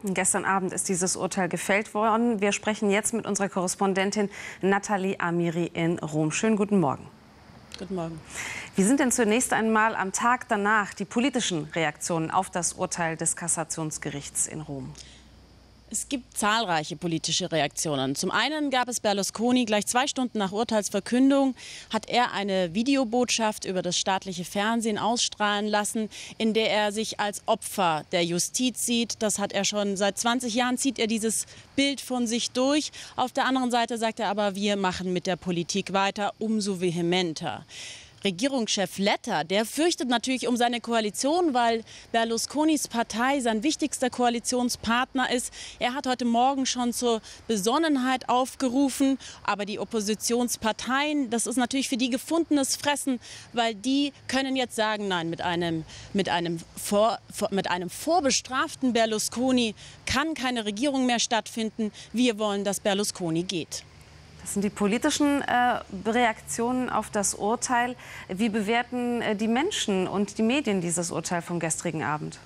Gestern Abend ist dieses Urteil gefällt worden. Wir sprechen jetzt mit unserer Korrespondentin Nathalie Amiri in Rom. Schönen guten Morgen. Guten Morgen. Wie sind denn zunächst einmal am Tag danach die politischen Reaktionen auf das Urteil des Kassationsgerichts in Rom? Es gibt zahlreiche politische Reaktionen. Zum einen gab es Berlusconi, gleich 2 Stunden nach Urteilsverkündung hat er eine Videobotschaft über das staatliche Fernsehen ausstrahlen lassen, in der er sich als Opfer der Justiz sieht. Das hat er schon seit 20 Jahren, zieht er dieses Bild von sich durch. Auf der anderen Seite sagt er aber, wir machen mit der Politik weiter, umso vehementer. Regierungschef Letta, der fürchtet natürlich um seine Koalition, weil Berlusconis Partei sein wichtigster Koalitionspartner ist. Er hat heute Morgen schon zur Besonnenheit aufgerufen. Aber die Oppositionsparteien, das ist natürlich für die gefundenes Fressen, weil die können jetzt sagen, nein, mit einem vorbestraften Berlusconi kann keine Regierung mehr stattfinden. Wir wollen, dass Berlusconi geht. Das sind die politischen Reaktionen auf das Urteil. Wie bewerten die Menschen und die Medien dieses Urteil vom gestrigen Abend?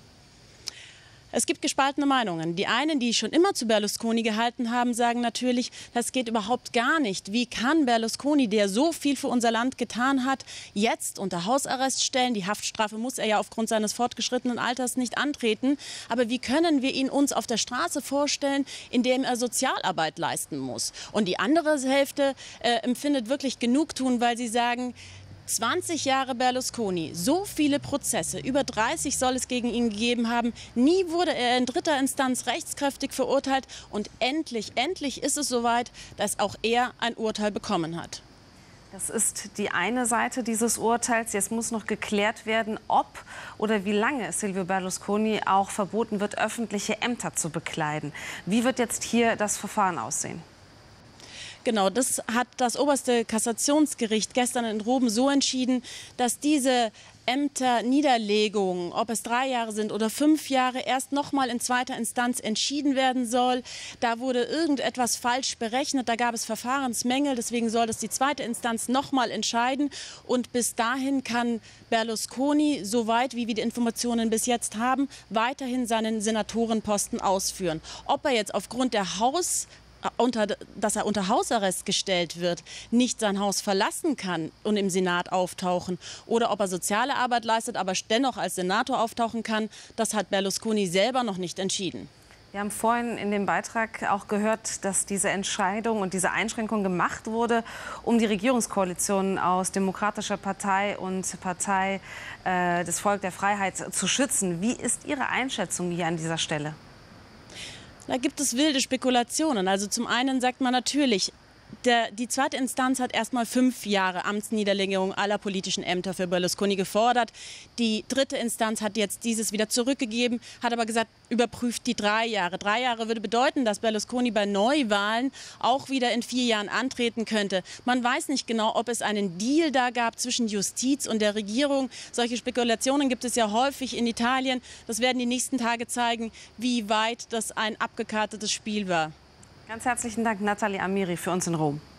Es gibt gespaltene Meinungen. Die einen, die schon immer zu Berlusconi gehalten haben, sagen natürlich, das geht überhaupt gar nicht. Wie kann Berlusconi, der so viel für unser Land getan hat, jetzt unter Hausarrest stellen? Die Haftstrafe muss er ja aufgrund seines fortgeschrittenen Alters nicht antreten. Aber wie können wir ihn uns auf der Straße vorstellen, indem er Sozialarbeit leisten muss? Und die andere Hälfte empfindet wirklich Genugtuung, weil sie sagen, 20 Jahre Berlusconi, so viele Prozesse, über 30 soll es gegen ihn gegeben haben. Nie wurde er in 3. Instanz rechtskräftig verurteilt. Und endlich ist es soweit, dass auch er ein Urteil bekommen hat. Das ist die eine Seite dieses Urteils. Jetzt muss noch geklärt werden, ob oder wie lange Silvio Berlusconi auch verboten wird, öffentliche Ämter zu bekleiden. Wie wird jetzt hier das Verfahren aussehen? Genau, das hat das oberste Kassationsgericht gestern in Rom so entschieden, dass diese Ämterniederlegung, ob es 3 Jahre sind oder 5 Jahre, erst noch mal in 2. Instanz entschieden werden soll. Da wurde irgendetwas falsch berechnet, da gab es Verfahrensmängel, deswegen soll das die 2. Instanz noch mal entscheiden. Und bis dahin kann Berlusconi, soweit wie wir die Informationen bis jetzt haben, weiterhin seinen Senatorenposten ausführen. Ob er jetzt aufgrund der dass er unter Hausarrest gestellt wird, nicht sein Haus verlassen kann und im Senat auftauchen, oder ob er soziale Arbeit leistet, aber dennoch als Senator auftauchen kann, das hat Berlusconi selber noch nicht entschieden. Wir haben vorhin in dem Beitrag auch gehört, dass diese Entscheidung und diese Einschränkung gemacht wurde, um die Regierungskoalition aus Demokratischer Partei und Partei des Volk der Freiheit zu schützen. Wie ist Ihre Einschätzung hier an dieser Stelle? Da gibt es wilde Spekulationen. Also zum einen sagt man natürlich, die 2. Instanz hat erstmal 5 Jahre Amtsniederlegung aller politischen Ämter für Berlusconi gefordert. Die 3. Instanz hat jetzt dieses wieder zurückgegeben, hat aber gesagt, überprüft die 3 Jahre. 3 Jahre würde bedeuten, dass Berlusconi bei Neuwahlen auch wieder in 4 Jahren antreten könnte. Man weiß nicht genau, ob es einen Deal da gab zwischen Justiz und der Regierung. Solche Spekulationen gibt es ja häufig in Italien. Das werden die nächsten Tage zeigen, wie weit das ein abgekartetes Spiel war. Ganz herzlichen Dank, Nathalie Amiri, für uns in Rom.